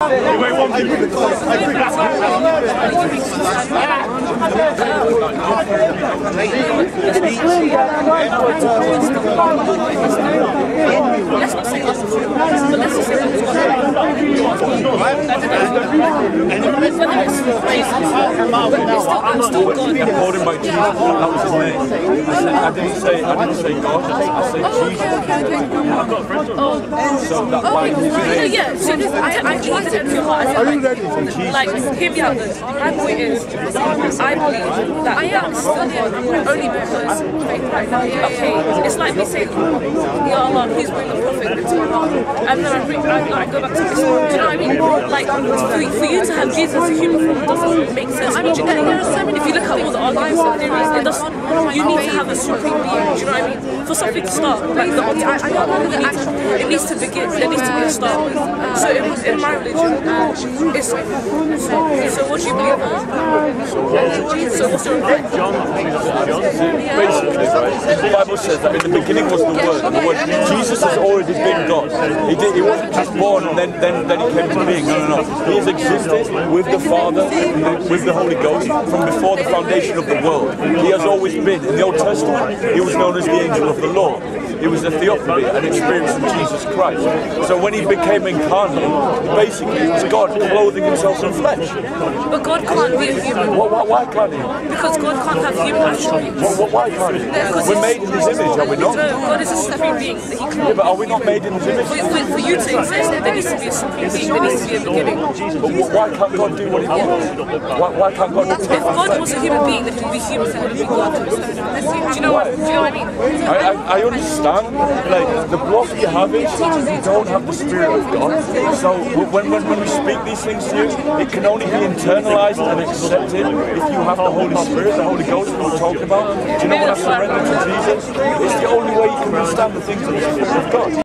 According by Jesus, that was his name. I didn't say God. I said Jesus. I've got friends with God. So that's why his name. Yeah, so I believe in your heart. Are you ready? Like, hear me out. My point is, I believe that I am studying only because right now, okay, it's like me saying, Ya Allah, please bring the Prophet into my heart. And then I go back to this one. Do you know what I mean? Like, for you to have Jesus as a human form doesn't make sense. If you look at all the arguments and theories, it doesn't. You need to have a supreme being. Do you know what I mean? For something to start, like it needs to begin. There needs to be a start. So it was in my religion. It's so what do you believe in? So what's your religion? Basically, right, the Bible says that in the beginning was the Word, and the Word, Jesus has already been God. He wasn't just born and then he came to being. No. He has existed with the Father, with the Holy Ghost, from before the foundation of the world. He has always been. In the Old Testament, he was known as the angel of the Lord. He was a theophany, an experience of Jesus Christ. So when he became incarnate, basically it was God clothing himself in flesh. But God can't be a human. Why can't he? Because God can't have human attributes. Why can't he? We're made in his image, are we not? No, God is a supreme being. Yeah, but are we not made in his image? For you to exist, there needs to be a supreme being. There needs to be a beginning. But why can't God do what he wants? Why can't God do If God was a human being, then he'd be human. He wouldn't be God. Do you know what I mean? I understand. Like, the block you have is you don't have the Spirit of God. So when we speak these things to you, it can only be internalized and accepted if you have the Holy Spirit, the Holy Ghost that we're talking about. Do you know when I surrender to Jesus? It's the only way you can understand the things of God.